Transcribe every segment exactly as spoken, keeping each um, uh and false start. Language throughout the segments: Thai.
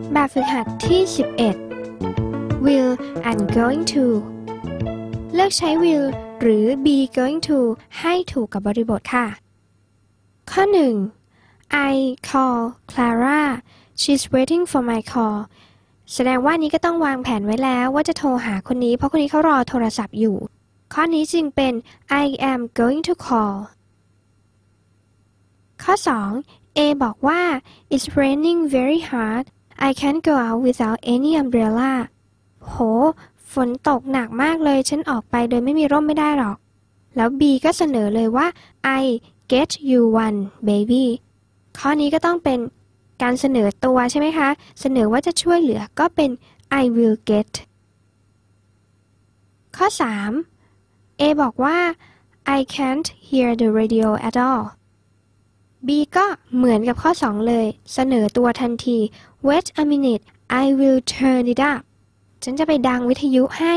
แบบฝึกหัดที่สิบเอ็ด will and going to เลือกใช้ will หรือ be going to ให้ถูกกับบริบทค่ะข้อหนึ่ง I call Clara she's waiting for my call แสดงว่านี้ก็ต้องวางแผนไว้แล้วว่าจะโทรหาคนนี้เพราะคนนี้เขารอโทรศัพท์อยู่ข้อนี้จึงเป็น I am going to call ข้อสอง A บอกว่า It's raining very hard I can't go out without any umbrella โหฝนตกหนักมากเลยฉันออกไปโดยไม่มีร่มไม่ได้หรอกแล้ว B ก็เสนอเลยว่า I get you one baby ข้อนี้ก็ต้องเป็นการเสนอตัวใช่ไหมคะเสนอว่าจะช่วยเหลือก็เป็น I will get ข้อสาม A บอกว่า I can't hear the radio at all B ก็เหมือนกับข้อสองเลยเสนอตัวทันที Wait a minute I will turn it up ฉันจะไปดังวิทยุให้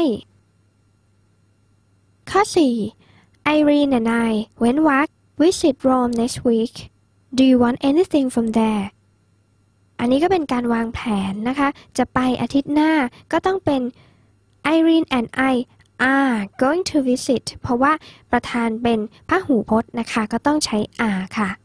ข้อสี่ Irene and I went walk visit Rome next week Do you want anything from there อันนี้ก็เป็นการวางแผนนะคะจะไปอาทิตย์หน้าก็ต้องเป็น Irene and I are going to visit เพราะว่าประธานเป็นพหูพจน์นะคะก็ต้องใช้ are ค่ะ